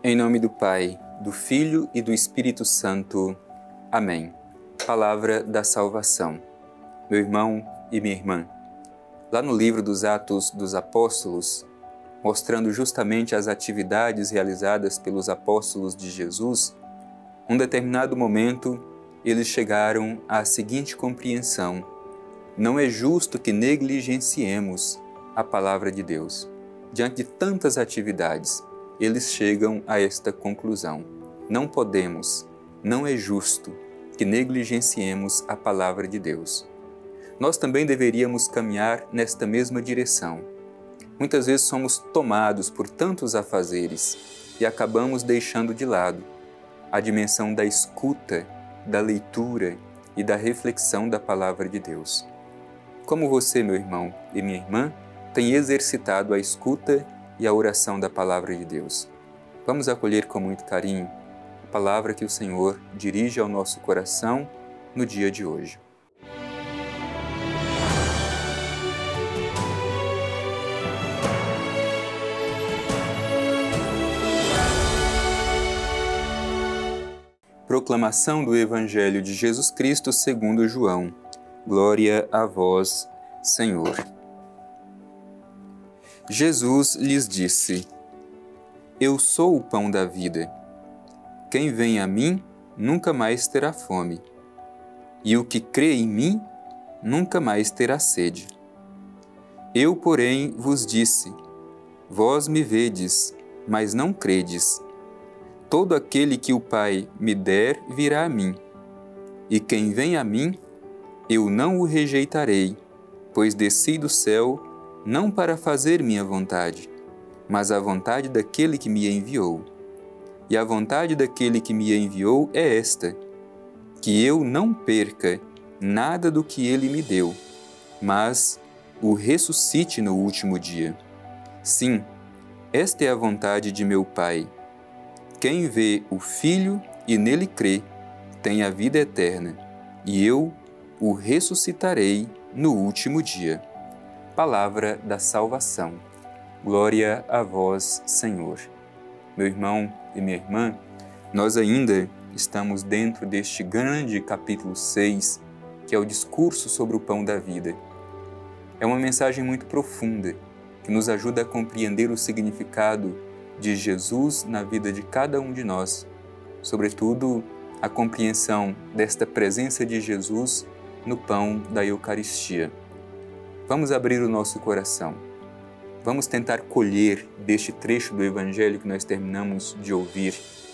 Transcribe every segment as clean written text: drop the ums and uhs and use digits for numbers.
Em nome do Pai, do Filho e do Espírito Santo. Amém. Palavra da salvação. Meu irmão e minha irmã, lá no livro dos Atos dos Apóstolos, mostrando justamente as atividades realizadas pelos apóstolos de Jesus, num determinado momento, eles chegaram à seguinte compreensão: não é justo que negligenciemos a palavra de Deus. Diante de tantas atividades, eles chegam a esta conclusão: não podemos, não é justo que negligenciemos a palavra de Deus. Nós também deveríamos caminhar nesta mesma direção. Muitas vezes somos tomados por tantos afazeres e acabamos deixando de lado a dimensão da escuta, da leitura e da reflexão da palavra de Deus. Como você, meu irmão e minha irmã, tem exercitado a escuta e a oração da palavra de Deus? Vamos acolher com muito carinho a palavra que o Senhor dirige ao nosso coração no dia de hoje. Proclamação do Evangelho de Jesus Cristo segundo João. Glória a vós, Senhor. Jesus lhes disse: Eu sou o pão da vida. Quem vem a mim nunca mais terá fome, e o que crê em mim nunca mais terá sede. Eu, porém, vos disse: vós me vedes, mas não credes. Todo aquele que o Pai me der virá a mim, e quem vem a mim, eu não o rejeitarei, pois desci do céu não para fazer minha vontade, mas a vontade daquele que me enviou. E a vontade daquele que me enviou é esta: que eu não perca nada do que ele me deu, mas o ressuscite no último dia. Sim, esta é a vontade de meu Pai. Quem vê o Filho e nele crê, tem a vida eterna, e eu o ressuscitarei no último dia. Palavra da salvação. Glória a vós, Senhor. Meu irmão e minha irmã, nós ainda estamos dentro deste grande capítulo 6, que é o discurso sobre o pão da vida. É uma mensagem muito profunda, que nos ajuda a compreender o significado de Jesus na vida de cada um de nós, sobretudo a compreensão desta presença de Jesus no pão da Eucaristia. Vamos abrir o nosso coração. Vamos tentar colher deste trecho do Evangelho que nós terminamos de ouvir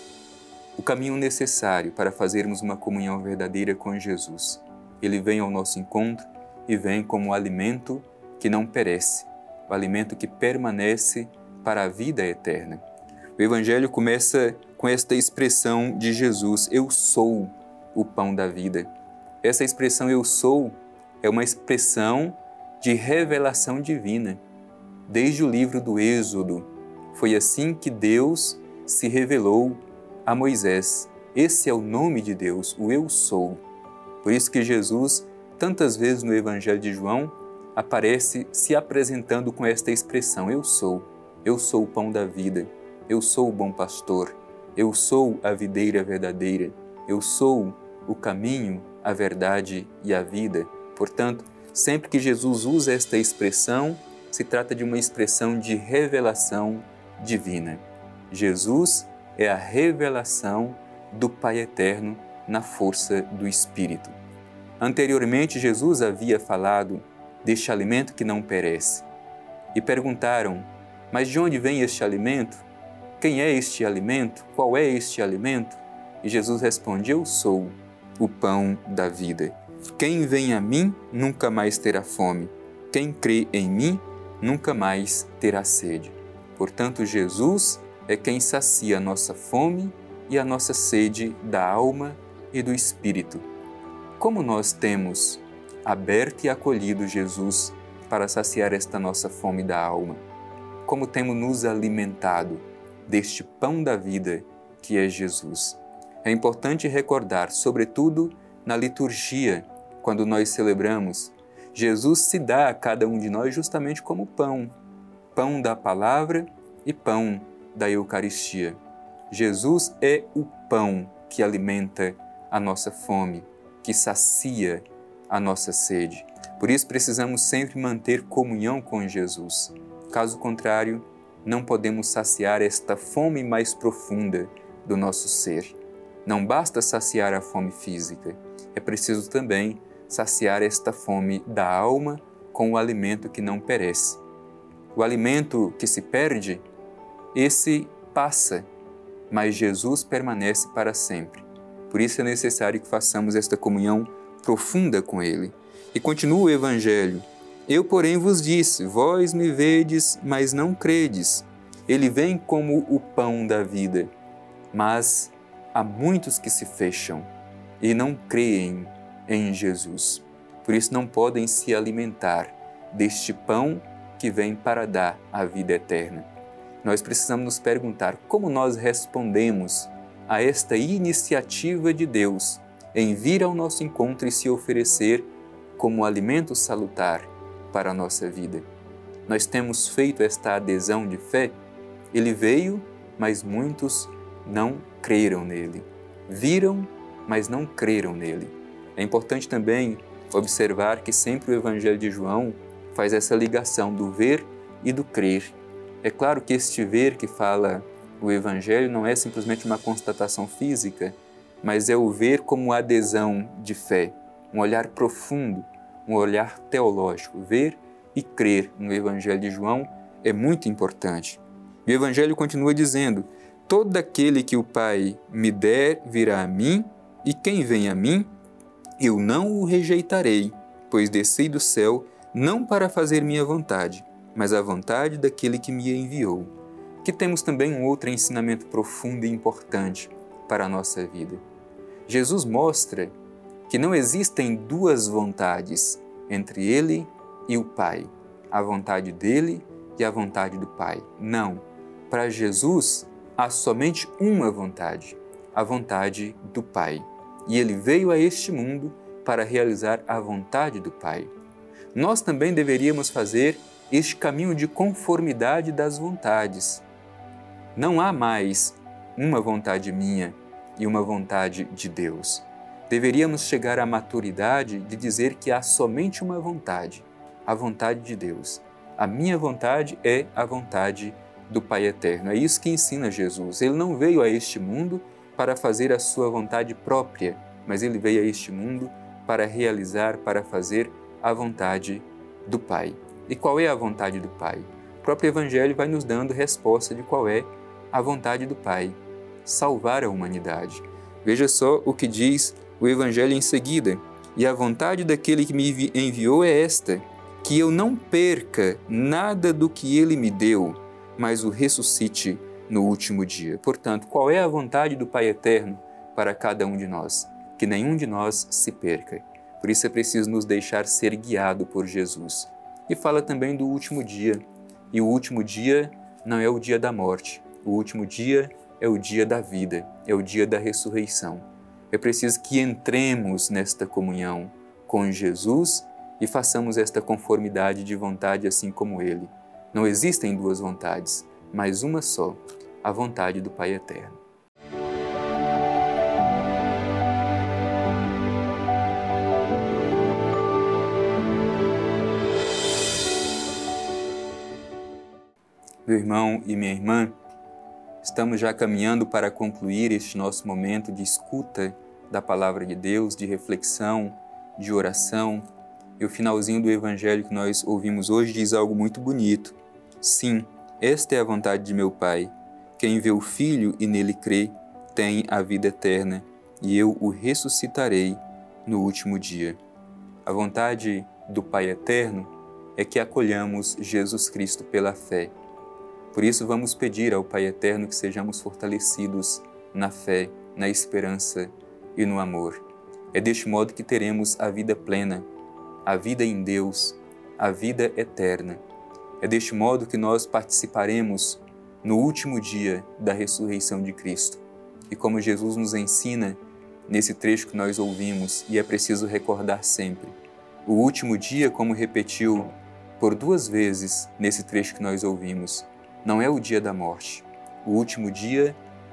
o caminho necessário para fazermos uma comunhão verdadeira com Jesus. Ele vem ao nosso encontro e vem como um alimento que não perece, o alimento que permanece para a vida eterna. O Evangelho começa com esta expressão de Jesus: eu sou o pão da vida. Essa expressão eu sou é uma expressão de revelação divina. Desde o livro do Êxodo, foi assim que Deus se revelou a Moisés. Esse é o nome de Deus, o eu sou. Por isso que Jesus, tantas vezes no Evangelho de João, aparece se apresentando com esta expressão: eu sou o pão da vida, eu sou o bom pastor, eu sou a videira verdadeira, eu sou o caminho, a verdade e a vida. Portanto, sempre que Jesus usa esta expressão, se trata de uma expressão de revelação divina. Jesus é a revelação do Pai Eterno na força do Espírito. Anteriormente, Jesus havia falado deste alimento que não perece. E perguntaram: mas de onde vem este alimento? Quem é este alimento? Qual é este alimento? E Jesus responde: eu sou o pão da vida. Quem vem a mim nunca mais terá fome. Quem crê em mim nunca mais terá sede. Portanto, Jesus é quem sacia a nossa fome e a nossa sede da alma e do espírito. Como nós temos aberto e acolhido Jesus para saciar esta nossa fome da alma? Como temos nos alimentado deste pão da vida que é Jesus? É importante recordar, sobretudo na liturgia, quando nós celebramos, Jesus se dá a cada um de nós justamente como pão, pão da palavra e pão da Eucaristia. Jesus é o pão que alimenta a nossa fome, que sacia a nossa sede. Por isso precisamos sempre manter comunhão com Jesus. Caso contrário, não podemos saciar esta fome mais profunda do nosso ser. Não basta saciar a fome física, é preciso também saciar esta fome da alma com o alimento que não perece. O alimento que se perde, esse passa, mas Jesus permanece para sempre. Por isso é necessário que façamos esta comunhão profunda com Ele. E continua o Evangelho. Eu, porém, vos disse, vós me vedes, mas não credes. Ele vem como o pão da vida. Mas há muitos que se fecham e não creem em Jesus. Por isso não podem se alimentar deste pão que vem para dar a vida eterna. Nós precisamos nos perguntar como nós respondemos a esta iniciativa de Deus em vir ao nosso encontro e se oferecer como alimento salutar para a nossa vida. Nós temos feito esta adesão de fé. Ele veio, mas muitos não creram nele. Viram, mas não creram nele. É importante também observar que sempre o Evangelho de João faz essa ligação do ver e do crer. É claro que este ver que fala o Evangelho não é simplesmente uma constatação física, mas é o ver como adesão de fé, um olhar profundo, um olhar teológico. Ver e crer no Evangelho de João é muito importante. E o Evangelho continua dizendo: todo aquele que o Pai me der virá a mim, e quem vem a mim, eu não o rejeitarei, pois desci do céu não para fazer minha vontade, mas a vontade daquele que me enviou. Que temos também um outro ensinamento profundo e importante para a nossa vida. Jesus mostra que não existem duas vontades entre Ele e o Pai, a vontade dele e a vontade do Pai. Não. Para Jesus, há somente uma vontade, a vontade do Pai. E Ele veio a este mundo para realizar a vontade do Pai. Nós também deveríamos fazer este caminho de conformidade das vontades. Não há mais uma vontade minha e uma vontade de Deus. Deveríamos chegar à maturidade de dizer que há somente uma vontade, a vontade de Deus. A minha vontade é a vontade do Pai Eterno. É isso que ensina Jesus. Ele não veio a este mundo para fazer a sua vontade própria, mas ele veio a este mundo para realizar, para fazer a vontade do Pai. E qual é a vontade do Pai? O próprio Evangelho vai nos dando resposta de qual é a vontade do Pai: salvar a humanidade. Veja só o que diz o Evangelho em seguida: e a vontade daquele que me enviou é esta, que eu não perca nada do que ele me deu, mas o ressuscite no último dia. Portanto, qual é a vontade do Pai Eterno para cada um de nós? Que nenhum de nós se perca. Por isso é preciso nos deixar ser guiado por Jesus. E fala também do último dia. E o último dia não é o dia da morte. O último dia é o dia da vida, é o dia da ressurreição. É preciso que entremos nesta comunhão com Jesus e façamos esta conformidade de vontade assim como Ele. Não existem duas vontades, mas uma só, a vontade do Pai Eterno. Meu irmão e minha irmã, estamos já caminhando para concluir este nosso momento de escuta da Palavra de Deus, de reflexão, de oração. E o finalzinho do Evangelho que nós ouvimos hoje diz algo muito bonito. Sim, esta é a vontade de meu Pai. Quem vê o Filho e nele crê, tem a vida eterna, e eu o ressuscitarei no último dia. A vontade do Pai Eterno é que acolhamos Jesus Cristo pela fé. Por isso vamos pedir ao Pai Eterno que sejamos fortalecidos na fé, na esperança e no amor. É deste modo que teremos a vida plena, a vida em Deus, a vida eterna. É deste modo que nós participaremos no último dia da ressurreição de Cristo. E como Jesus nos ensina nesse trecho que nós ouvimos, e é preciso recordar sempre, o último dia, como repetiu por 2 vezes nesse trecho que nós ouvimos, não é o dia da morte. O último dia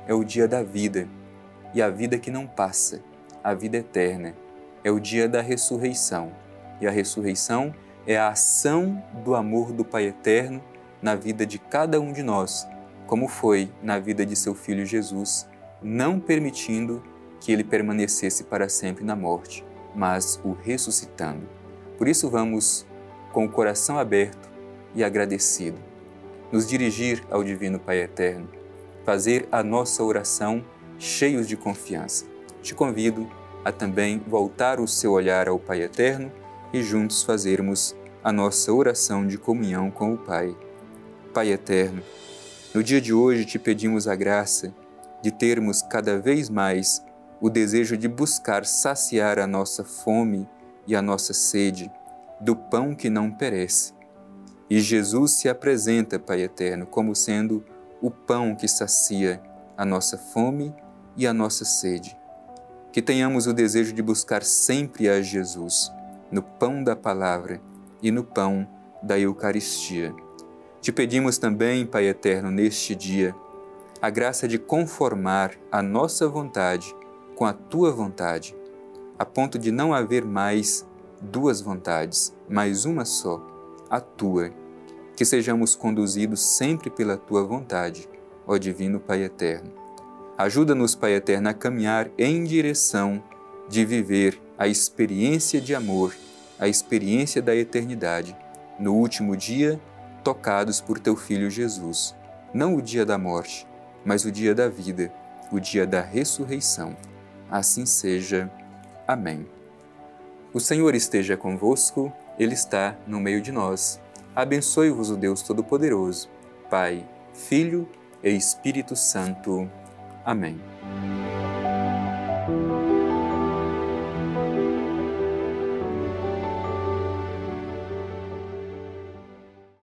é o dia da vida, e a vida que não passa, a vida eterna, é o dia da ressurreição. E a ressurreição é a ação do amor do Pai Eterno na vida de cada um de nós, como foi na vida de seu Filho Jesus, não permitindo que ele permanecesse para sempre na morte, mas o ressuscitando. Por isso vamos, com o coração aberto e agradecido, nos dirigir ao Divino Pai Eterno, fazer a nossa oração cheios de confiança. Te convido a também voltar o seu olhar ao Pai Eterno e juntos fazermos a nossa oração de comunhão com o Pai. Pai Eterno, no dia de hoje te pedimos a graça de termos cada vez mais o desejo de buscar saciar a nossa fome e a nossa sede do pão que não perece. E Jesus se apresenta, Pai Eterno, como sendo o pão que sacia a nossa fome e a nossa sede. Que tenhamos o desejo de buscar sempre a Jesus, no pão da palavra e no pão da Eucaristia. Te pedimos também, Pai Eterno, neste dia, a graça de conformar a nossa vontade com a Tua vontade, a ponto de não haver mais duas vontades, mas uma só, a Tua. Que sejamos conduzidos sempre pela Tua vontade, ó Divino Pai Eterno. Ajuda-nos, Pai Eterno, a caminhar em direção de viver a experiência de amor, a experiência da eternidade, no último dia, tocados por Teu Filho Jesus, não o dia da morte, mas o dia da vida, o dia da ressurreição. Assim seja. Amém. O Senhor esteja convosco, Ele está no meio de nós. Abençoe-vos o Deus Todo-Poderoso, Pai, Filho e Espírito Santo. Amém.